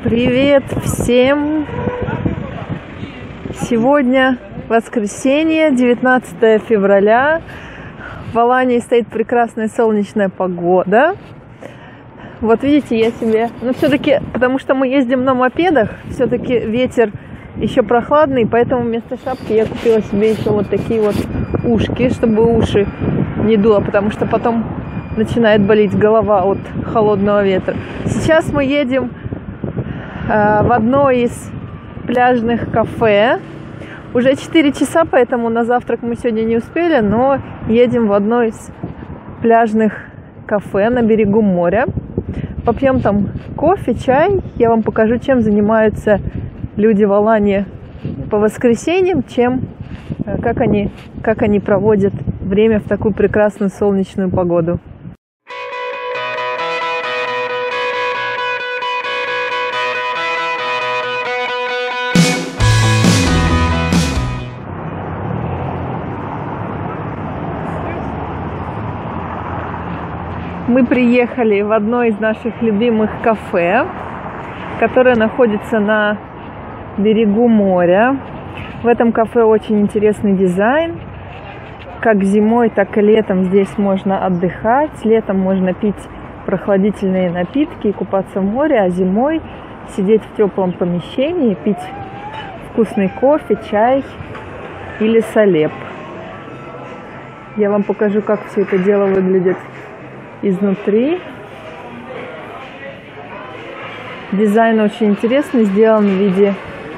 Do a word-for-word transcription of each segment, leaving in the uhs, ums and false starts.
Привет всем! Сегодня воскресенье, девятнадцатое февраля. В Алании стоит прекрасная солнечная погода. Вот видите, я себе... Ну, все-таки, потому что мы ездим на мопедах, все-таки ветер еще прохладный, поэтому вместо шапки я купила себе еще вот такие вот ушки, чтобы уши не дуло, потому что потом начинает болеть голова от холодного ветра. Сейчас мы едем э, в одно из пляжных кафе. Уже четыре часа, поэтому на завтрак мы сегодня не успели, но едем в одно из пляжных кафе на берегу моря. Попьем там кофе, чай. Я вам покажу, чем занимаются люди в Алании по воскресеньям, чем, как они, как они проводят время в такую прекрасную солнечную погоду. Мы приехали в одно из наших любимых кафе, которое находится на берегу моря. В этом кафе очень интересный дизайн. Как зимой, так и летом здесь можно отдыхать. Летом можно пить прохладительные напитки и купаться в море, а зимой сидеть в теплом помещении, пить вкусный кофе, чай или салеп. Я вам покажу, как все это дело выглядит изнутри. Дизайн очень интересный, сделан в виде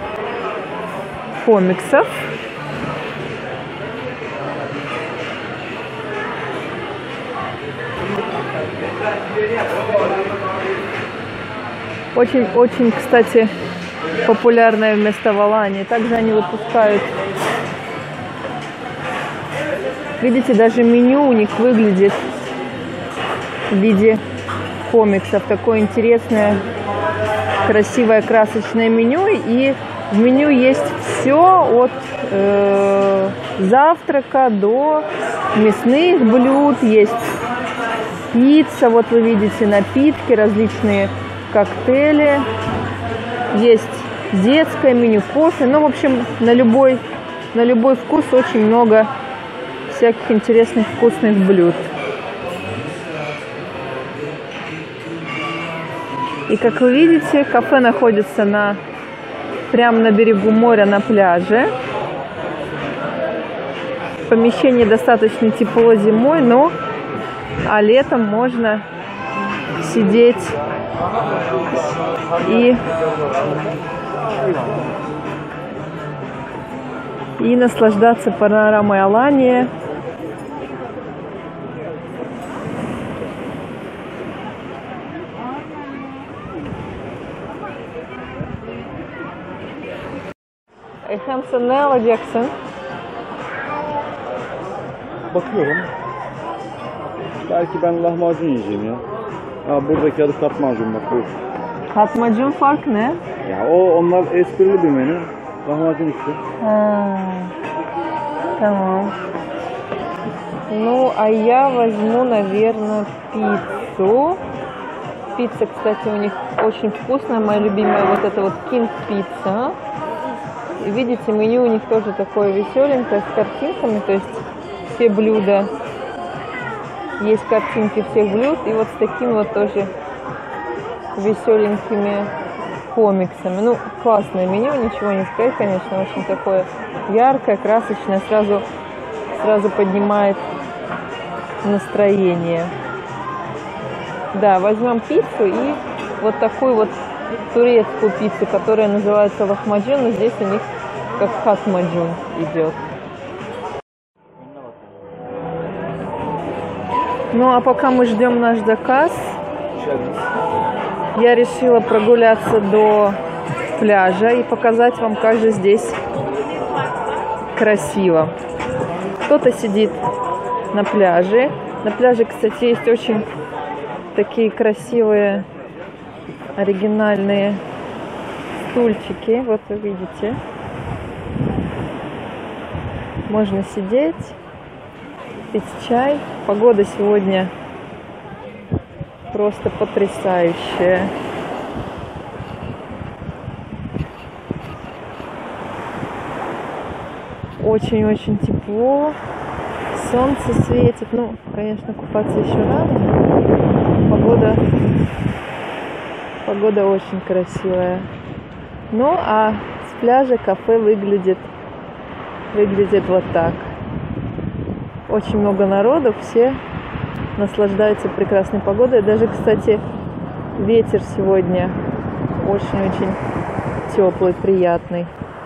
комиксов. Очень-очень, кстати, популярное место в Алании. Также они выпускают, видите, даже меню у них выглядит в виде комиксов. Такое интересное, красивое, красочное меню. И в меню есть все от э, завтрака до мясных блюд. Есть пицца, вот вы видите, напитки, различные коктейли. Есть детское меню, кофе. Ну, в общем, на любой, на любой вкус очень много всяких интересных вкусных блюд. И как вы видите, кафе находится на, прямо на берегу моря, на пляже. В помещении достаточно тепло зимой, но а летом можно сидеть и, и наслаждаться панорамой Алании. Hem sen ne alacaksın? Bakıyorum. Belki ben lahmacun yiyeceğim ya. Ha, buradaki adı katmacun bak bu. Katmacun fark ne? Ya o onlar esprili bir menü. Lahmacun işte. А, tamam. Ну, а я возьму, наверное, пиццу. Пицца, кстати, у них очень вкусная, моя любимая, вот эта вот King пицца. И видите, меню у них тоже такое веселенькое, с картинками, то есть все блюда, есть картинки всех блюд, и вот с такими вот тоже веселенькими комиксами. Ну, классное меню, ничего не сказать, конечно, очень такое яркое, красочное, сразу, сразу поднимает настроение. Да, возьмем пиццу и вот такую вот турецкую пиццу, которая называется лахмаджун, но здесь у них как хатмаджун идет. Ну а пока мы ждем наш заказ, я решила прогуляться до пляжа и показать вам, как же здесь красиво. Кто-то сидит на пляже. На пляже, кстати, есть очень такие красивые оригинальные стульчики, вот вы видите. Можно сидеть, пить чай. Погода сегодня просто потрясающая. Очень-очень тепло. Солнце светит. Ну, конечно, купаться еще рано. Погода, погода очень красивая. Ну, а с пляжа кафе выглядит, выглядит вот так. Очень много народу, все наслаждаются прекрасной погодой. Даже, кстати, ветер сегодня очень-очень теплый, приятный.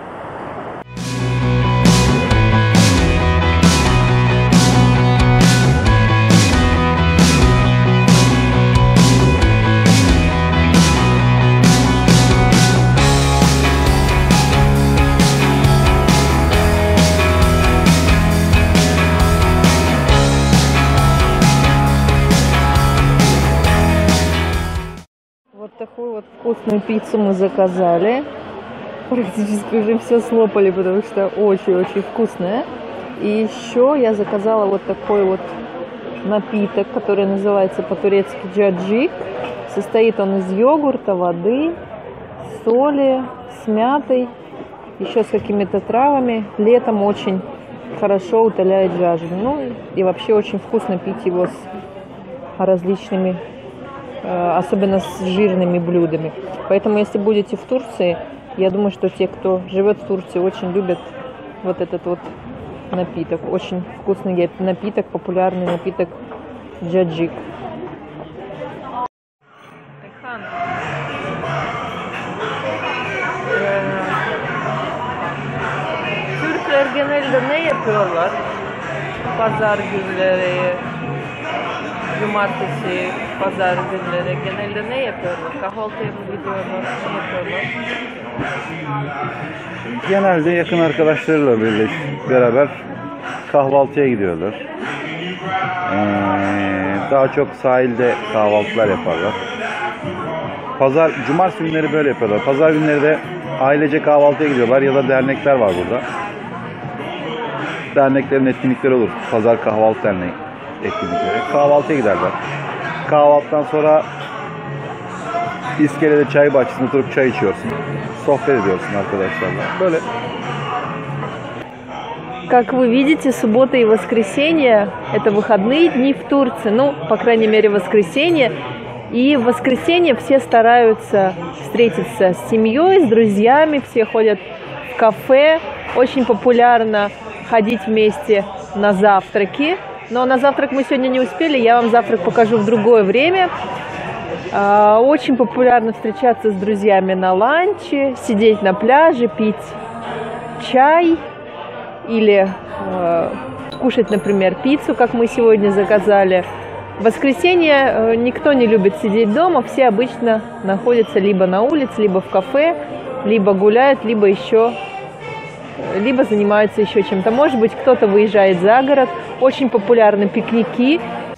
Вот такую вот вкусную пиццу мы заказали. Практически уже все слопали, потому что очень-очень вкусная. И еще я заказала вот такой вот напиток, который называется по-турецки джаджик. Состоит он из йогурта, воды, соли, с мятой, еще с какими-то травами. Летом очень хорошо утоляет жажду. Ну и вообще очень вкусно пить его с различными, особенно с жирными блюдами. Поэтому, если будете в Турции, я думаю, что те, кто живет в Турции, очень любят вот этот вот напиток. Очень вкусный напиток, популярный напиток джаджик. Türkler genelde ne yapıyorlar? Pazar günleri, cumartesi, pazar günleri genelde ne yapıyorlar? Kahvaltıya mı gidiyorlar? Ne yapıyorlar? Genelde yakın arkadaşlarıyla birleş, beraber kahvaltıya gidiyorlar. Ee, daha çok sahilde kahvaltılar yaparlar. Pazar, cumartesi günleri böyle yapıyorlar. Pazar günleri de ailece kahvaltıya gidiyorlar ya da dernekler var burada. Derneklerin etkinlikleri olur. Pazar Kahvaltı Derneği etkinlikleri. Kahvaltıya giderler. Kahvaltıdan sonra iskelede çay bahçesinde oturup çay içiyorsun. Sohbet ediyorsun arkadaşlarla. Böyle. Как вы видите, суббота и воскресенье – это выходные дни в Турции. Ну, по крайней мере, воскресенье. И в воскресенье все стараются встретиться с семьей, с друзьями. Все ходят в кафе. Очень популярно ходить вместе на завтраки. Но на завтрак мы сегодня не успели. Я вам завтрак покажу в другое время. Очень популярно встречаться с друзьями на ланче, сидеть на пляже, пить чай или э, кушать, например, пиццу, как мы сегодня заказали. В воскресенье никто не любит сидеть дома, все обычно находятся либо на улице, либо в кафе, либо гуляют, либо еще, либо занимаются еще чем-то. Может быть, кто-то выезжает за город. Очень популярны пикники.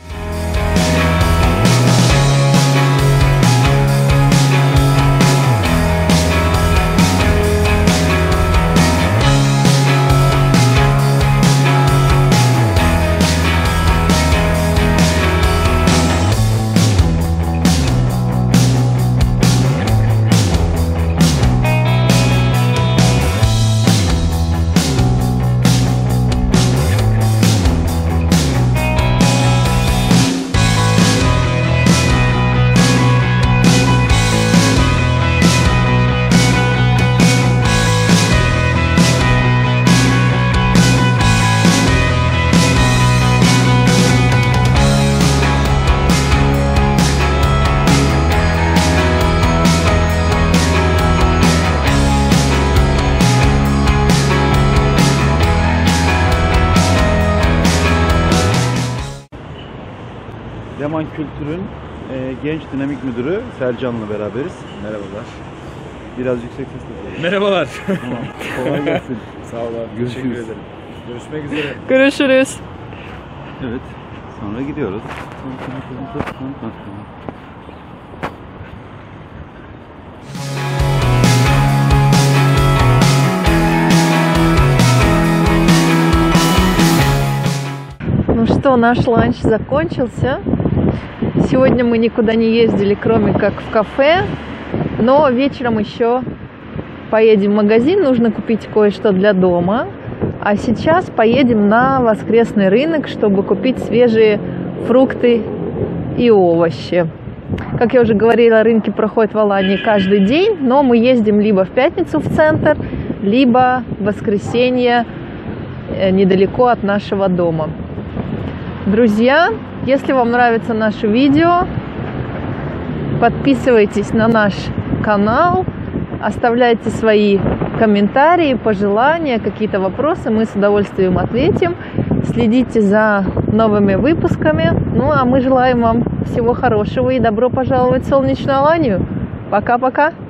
Leman Kültür'ün e, genç dinamik müdürü Sercan'la beraberiz. Merhabalar. Biraz yüksek sesle. Merhabalar. Tamam. Kolay gelsin. Sağ olun. Görüşürüz. Teşekkür ederim. Görüşmek üzere. Görüşürüz. Evet. Sonra gidiyoruz. Ну что, наш ланч закончился. Сегодня мы никуда не ездили, кроме как в кафе. Но вечером еще поедем в магазин. Нужно купить кое-что для дома. А сейчас поедем на воскресный рынок, чтобы купить свежие фрукты и овощи. Как я уже говорила, рынки проходят в Алании каждый день, но мы ездим либо в пятницу в центр, либо в воскресенье недалеко от нашего дома. Друзья, если вам нравится наше видео, подписывайтесь на наш канал, оставляйте свои комментарии, пожелания, какие-то вопросы, мы с удовольствием ответим. Следите за новыми выпусками. Ну, а мы желаем вам всего хорошего и добро пожаловать в солнечную Аланию. Пока-пока!